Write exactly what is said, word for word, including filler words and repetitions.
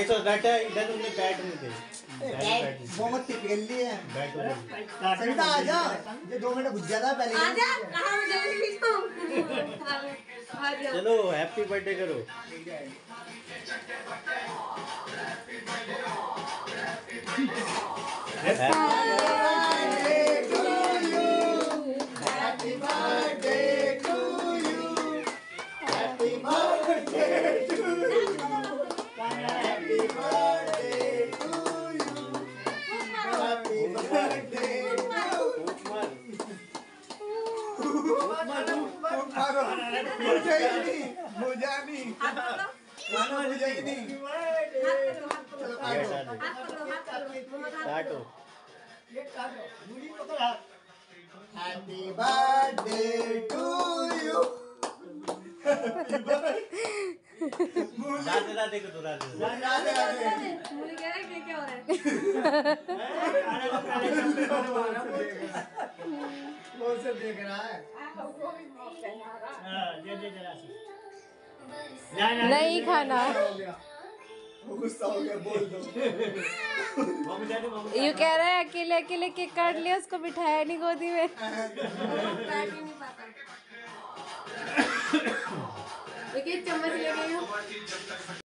आगे से बैठ इधर तुमने बैठ नहीं दे बहुत टिपिकल है। बैठ सविता आ जा, ये दो मिनट बुझ जाता पहले। आ जा, कहाँ मुझे भी आ जा। चलो हैप्पी बर्थडे करो। Happy birthday to you. Happy birthday to you. Happy birthday to you. Happy birthday मुझे ही नहीं, मुझे नहीं, मुझे ही नहीं। चलो काटो। Happy birthday to you. Radhe Radhe को तो राधे राधे राधे। मुझे कह रहा है क्या हो रहा है? वो से देख रहा है। नहीं खाना। गुस्सा हो गया, बोल दो। यू कह रहा है अकेले अकेले केक काट लिया, उसको बिठाया नहीं गोदी में। बैठ ही नहीं पाता। एक एक चम्मच ले गई हूँ।